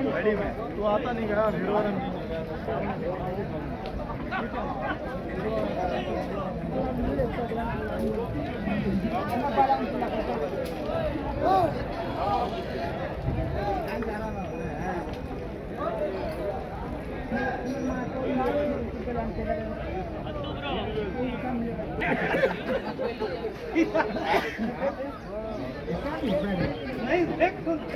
तू आता नहीं गया नहीं देख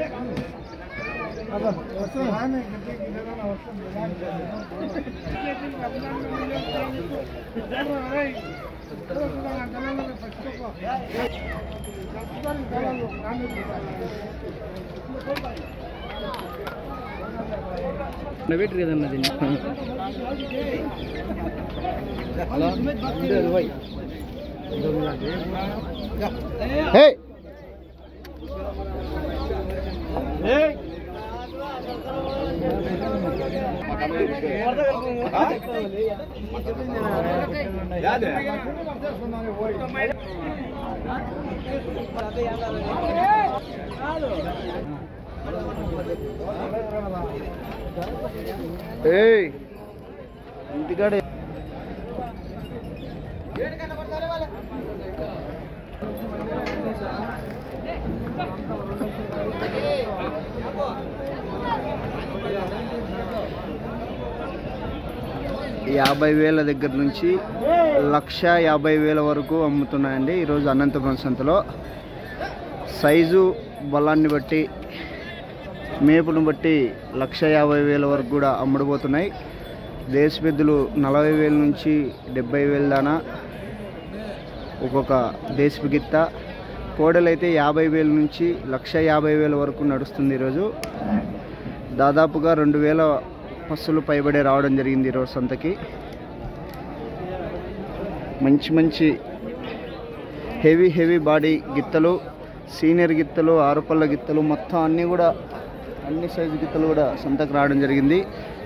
वेट कदम इंटिकाड़े యాభైవేల దగ్గర నుంచి 1,50,000 వరకు అమ్ముతున్నాయండి ఈరోజు అనంతపురం సంతలో. సైజు బలాన్ని బట్టి మేపును బట్టి 1,50,000 వరకు కూడా అమ్ముడుపోతున్నాయి. దేశపెద్దులు 40,000 నుంచి 70,000 దానా ఒక్కొక్క దేశపు గిత్త. కోడలైతే 50,000 నుంచి 1,50,000 వరకు నడుస్తుంది. ఈరోజు దాదాపుగా 2,000 పస్సులు పైబడే రావడం జరిగింది ఈరోజు సంతకి. మంచి మంచి హెవీ బాడీ గిత్తలు, సీనియర్ గిత్తలు, 6 పళ్ళ గిత్తలు మొత్తం అన్నీ సైజు గిత్తలు కూడా సంతకు రావడం జరిగింది.